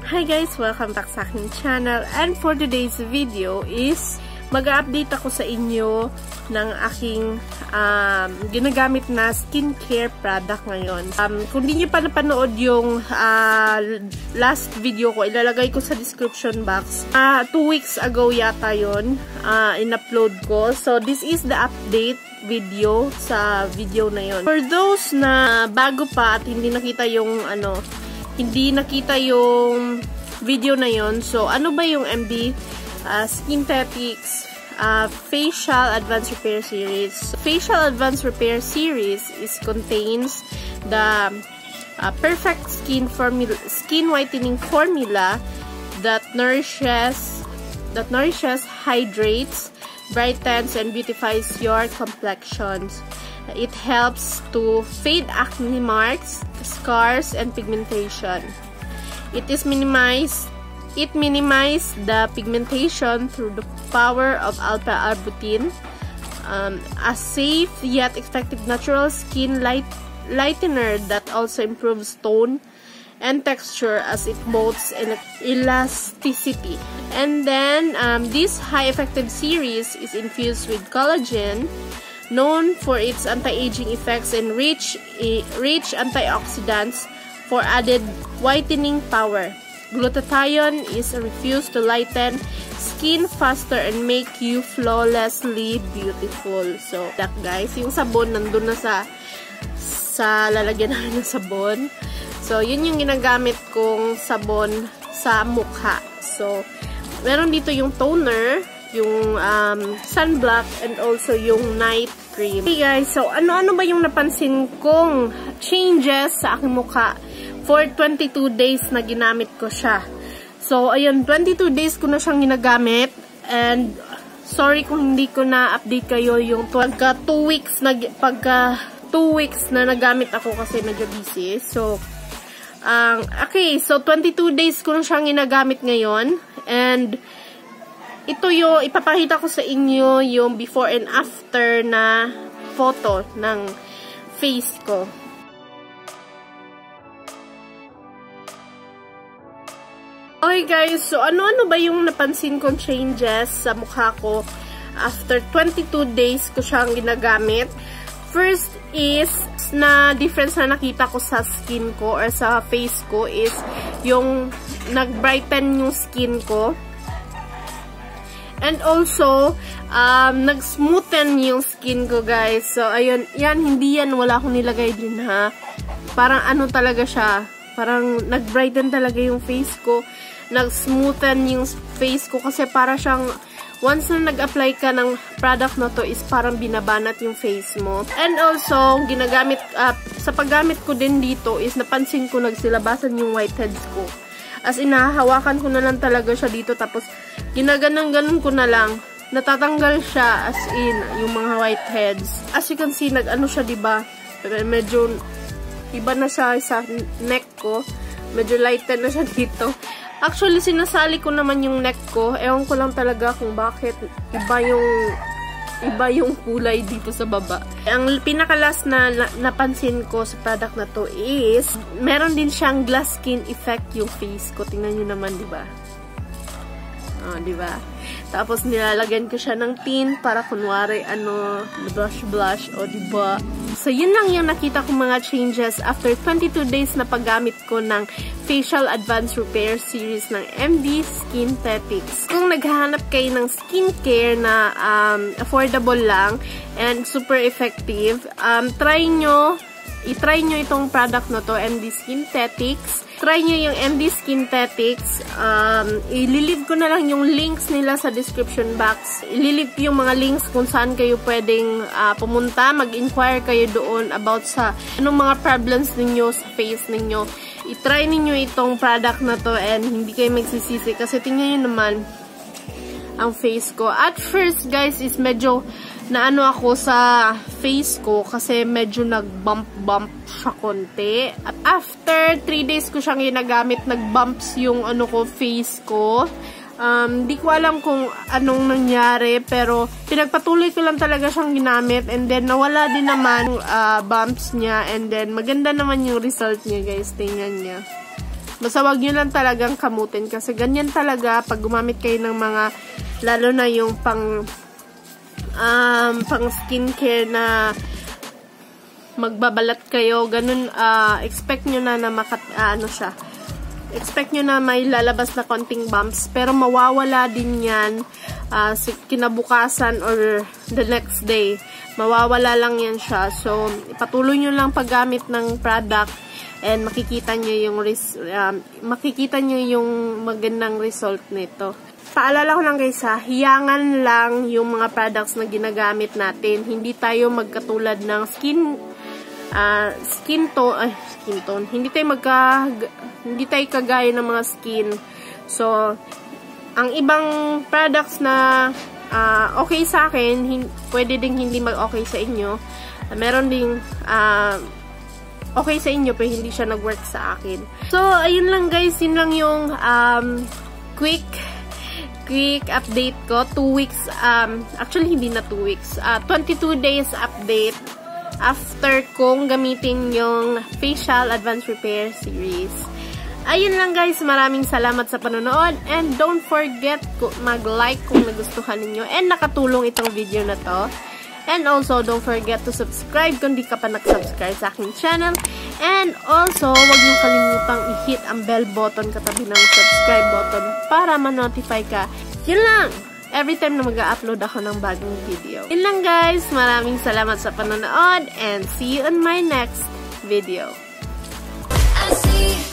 Hi guys! Welcome back sa aking channel, and for today's video is mag-update ako sa inyo ng aking ginagamit na skincare product ngayon. Kung di nyo pa napanood yung last video ko, ilalagay ko sa description box. 2 weeks ago yata yun, in-upload ko. So this is the update video sa video na yun. For those na bago pa at hindi nakita yung video na yon. So, ano ba yung MD Skinthetics Facial Advanced Repair Series? Facial Advanced Repair Series contains the perfect skin whitening formula that nourishes, hydrates, brightens, and beautifies your complexions. It helps to fade acne marks, scars, and pigmentation. It minimizes the pigmentation through the power of alpha-arbutin, a safe yet effective natural skin lightener that also improves tone and texture as it promotes elasticity. And then this high-effective series is infused with collagen, known for its anti-aging effects and rich antioxidants for added whitening power. Glutathione is refused to lighten skin faster and make you flawlessly beautiful. So, that guys, yung sabon nandun na sa lalagyan namin ng sabon. So, yun yung ginagamit kong sabon sa mukha. So, meron dito yung toner, yung sunblock, and also yung night cream. Okay guys, so ano ba yung napansin kong changes sa aking mukha for 22 days na ginamit ko siya? So, ayun, 22 days ko na siyang ginagamit, and sorry kung hindi ko na-update kayo yung pagka 2 weeks na nagamit ako kasi medyo busy. So, okay, so 22 days ko na siyang ginagamit ngayon, and ito yung ipapakita ko sa inyo yung before and after na photo ng face ko. Okay guys, so ano ba yung napansin kong changes sa mukha ko after 22 days ko siyang ginagamit? First is, na difference na nakita ko sa skin ko or sa face ko is yung nag-brighten yung skin ko. And also, nag-smoothen yung skin ko, guys. So, ayun, hindi yan, wala akong nilagay din, ha. Parang ano talaga siya, parang nag-brighten talaga yung face ko. Nag-smoothen yung face ko kasi para siyang, once na nag-apply ka ng product na to, is parang binabanat yung face mo. And also, sa paggamit ko din dito, is napansin ko nagsilabasan yung whiteheads ko. As in, nahahawakan ko na lang talaga siya dito, tapos ginaganon-ganon ko na lang. Natatanggal siya, as in, yung mga whiteheads. As you can see, nag-ano siya, diba? Medyo, iba na siya sa neck ko. Medyo lighten na siya dito. Actually, sinasali ko naman yung neck ko. Ewan ko lang talaga kung bakit iba yung kulay dito sa baba. Ang pinaka-last na napansin ko sa product na to is, meron din siyang glass skin effect yung face ko. Tingnan nyo naman, diba? Diba? Tapos, nilalagyan ko siya ng tint para kunwari, blush, diba? So, yun lang yung nakita kong mga changes after 22 days na paggamit ko ng Facial Advanced Repair Series ng MD Skinthetics. Kung naghahanap kayo ng skincare na affordable lang and super effective, i-try nyo itong product na to, MD Skinthetics. Try nyo yung MD Skinthetics. Ililib ko na lang yung links nila sa description box. Ililib yung mga links kung saan kayo pwedeng pumunta. Mag-inquire kayo doon about sa anong mga problems ninyo sa face ninyo. I-try ninyo itong product na to and hindi kayo magsisisi kasi tingnan nyo naman ang face ko. At first guys is medyo naano ako sa face ko kasi medyo nag-bump siya konti. At after 3 days ko siyang ginagamit, nag-bumps yung face ko. Di ko alam kung anong nangyari, pero pinagpatuloy ko lang talaga siyang ginamit, and then nawala din naman bumps niya, and then maganda naman yung result niya guys, tingnan niya. Basta wag nyo lang talagang kamutin kasi ganyan talaga pag gumamit kayo ng mga, lalo na yung pang skincare na magbabalat kayo, ganun, expect nyo na expect nyo na may lalabas na konting bumps, pero mawawala din yan kinabukasan or the next day. Mawawala lang yan siya. So, ipatuloy nyo lang paggamit ng product and makikita nyo yung magandang result nito. Paalala ko lang guys hiyangan lang yung mga products na ginagamit natin. Hindi tayo magkatulad ng skin tone. Hindi tayo kagaya ng mga skin. So, ang ibang products na okay sa akin, pwede ding hindi mag-okay sa inyo. Meron ding okay sa inyo pero hindi siya nag-work sa akin. So, ayun lang guys. Yun lang yung quick update ko. 2 weeks, actually hindi na 2 weeks. 22 days update after kong gamitin yung Facial Advanced Repair Series. Ayun lang guys. Maraming salamat sa panonood. And don't forget mag-like kung nagustuhan ninyo and nakatulong itong video na to. And also, don't forget to subscribe kung di ka pa nag-subscribe sa aking channel. And also, huwag niyo kalimutang i-hit ang bell button katabi ng subscribe button para ma-notify ka. Yun lang! Every time na mag-upload ako ng bagong video. Yun lang guys. Maraming salamat sa panonood and see you on my next video.